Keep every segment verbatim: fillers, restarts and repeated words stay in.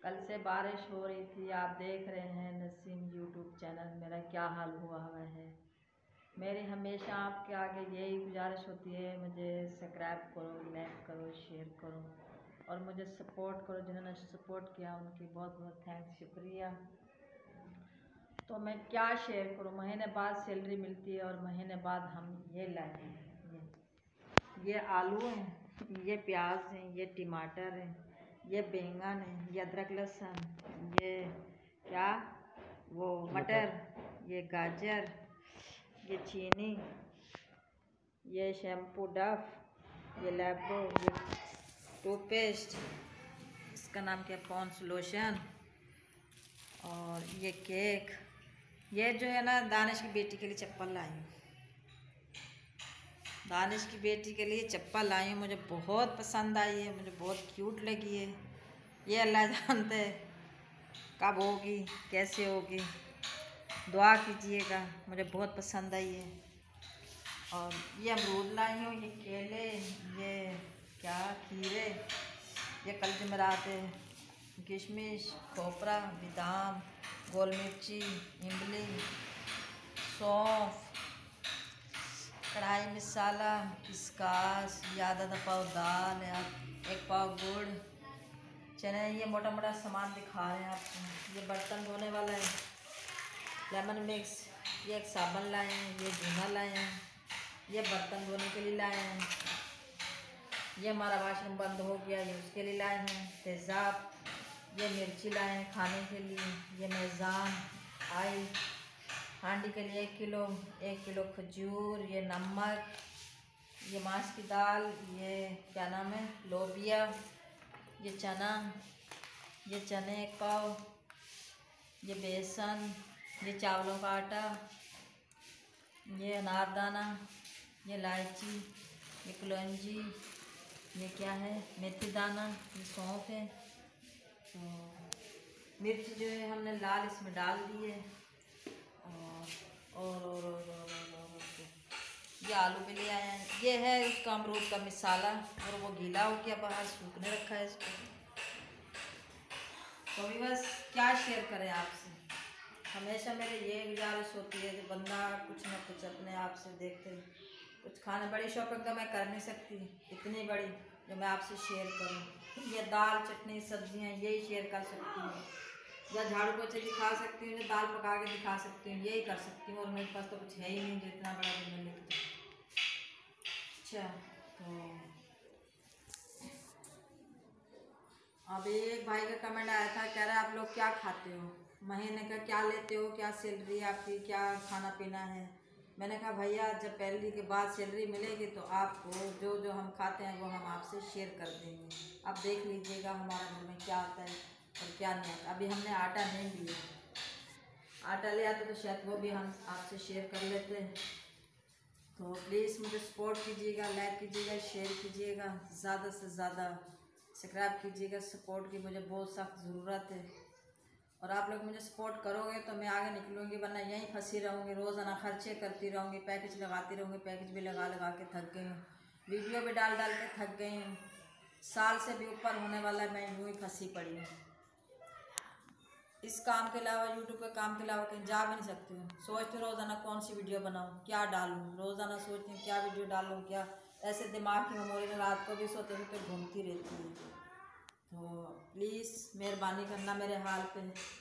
कल से बारिश हो रही थी। आप देख रहे हैं नसीम यूट्यूब चैनल। मेरा क्या हाल हुआ हुआ है। मेरी हमेशा आपके आगे यही गुजारिश होती है, मुझे सब्सक्राइब करो, लाइक करो, शेयर करो और मुझे सपोर्ट करो। जिन्होंने सपोर्ट किया उनकी बहुत बहुत थैंक्स, शुक्रिया। तो मैं क्या शेयर करूं। महीने बाद सैलरी मिलती है और महीने बाद हम ये लाए हैं, ये ये आलू हैं, ये प्याज हैं, ये टमाटर हैं, ये बैंगन है, ये अदरक लहसुन, ये क्या वो मटर, ये गाजर, ये चीनी, ये शैम्पू डफ, ये लैब्रो, ये टूथपेस्ट, इसका नाम क्या, पॉन्ड्स लोशन, और ये केक। ये जो है ना, दानिश की बेटी के लिए चप्पल लाई हूँ। दानिश की बेटी के लिए चप्पल लाई हूँ, मुझे बहुत पसंद आई है, मुझे बहुत क्यूट लगी है। ये अल्लाह जानते है कब होगी, कैसे होगी, दुआ कीजिएगा। मुझे बहुत पसंद आई है। और ये अमरूद लाई हूँ, ये केले, ये क्या खीरे, ये कल जमेरात है, किशमिश, खोपरा, बादाम, गोल मिर्ची, इमली, सौंफ, कढ़ाई मसाला, किसकास, आधा आधा पाव दाल, एक पाव गुड़, चने। ये मोटा मोटा सामान दिखा रहे हैं आपको। ये बर्तन धोने वाला है, लेमन मिक्स, ये एक साबुन लाए हैं, ये धुना लाए हैं, ये बर्तन धोने के लिए लाए हैं, ये हमारा वाशरूम बंद हो गया, ये उसके लिए लाए हैं। तेज़ाब, ये मिर्ची लाए हैं खाने के लिए, ये मेज़ान ऑयल, हांडी के लिए एक किलो, एक किलो खजूर, ये नमक, ये मांस की दाल, ये क्या नाम है, लोबिया, ये चना, ये चने एक पाव, ये बेसन, ये चावलों का आटा, ये अनारदाना, ये इलायची, ये कलौंजी, ये क्या है, मेथी दाना, ये सौंफ है। तो मिर्च जो है हमने लाल इसमें डाल दी है। और और और और, और, और, और, और ये आलू भी ले आए हैं। ये है उसका अमरूद का मिसाला, और वो गीला हो गया, बाहर सूखने रखा है इसको। तो भी बस क्या शेयर करें आपसे। हमेशा मेरे ये गुजारिश होती है कि बंदा कुछ ना कुछ अपने आप से देखते। कुछ खाने बड़ी शॉपिंग तो मैं कर नहीं सकती, इतनी बड़ी जो मैं आपसे शेयर करूं। ये दाल चटनी सब्जियां यही शेयर कर सकती हूँ, या झाड़ू पोछे दिखा सकती हूँ, या दाल पका के दिखा सकती हूँ, यही कर सकती हूँ। और मेरे पास तो कुछ है ही नहीं जो इतना बड़ा जो मैं लिखती हूँ। अच्छा, तो अब एक भाई का कमेंट आया था, कह रहा है आप लोग क्या खाते हो, महीने का क्या लेते हो, क्या सैलरी आपकी, क्या खाना पीना है। मैंने कहा भैया जब पहली के बाद सैलरी मिलेगी तो आपको जो जो हम खाते हैं वो हम आपसे शेयर कर देंगे। आप देख लीजिएगा हमारे घर में क्या आता है और क्या नहीं आता। अभी हमने आटा नहीं लिया, आटा ले आते तो शायद वो भी हम आपसे शेयर कर लेते हैं। तो प्लीज़ मुझे सपोर्ट कीजिएगा, लाइक कीजिएगा, शेयर कीजिएगा, ज़्यादा से ज़्यादा सब्सक्राइब कीजिएगा। सपोर्ट की मुझे बहुत सख्त ज़रूरत है, और आप लोग मुझे सपोर्ट करोगे तो मैं आगे निकलूँगी, वरना यहीं फंसी रहूँगी, रोज़ाना खर्चे करती रहूँगी, पैकेज लगाती रहूँगी। पैकेज भी लगा लगा के थक गई हूँ, वीडियो भी डाल डाल के थक गई हूँ। साल से भी ऊपर होने वाला मैं यूँ ही फंसी पड़ी हूँ। इस काम के अलावा, यूट्यूब के काम के अलावा कहीं जा भी नहीं सकती हूँ। सोचती हूँ रोज़ाना कौन सी वीडियो बनाऊँ, क्या डालूँ, रोज़ाना सोचती हूँ क्या वीडियो डालूँ, क्या। ऐसे दिमाग की मेमोरी में रात को भी सोते सोते घूमती रहती है। तो प्लीज़ मेहरबानी करना मेरे हाल पे।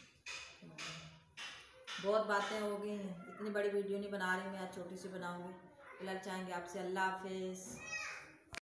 बहुत बातें हो गई हैं, इतनी बड़ी वीडियो नहीं बना रही मैं, आज छोटी सी बनाऊँगी। फिलहाल चाहेंगे आपसे अल्लाह हाफिज़।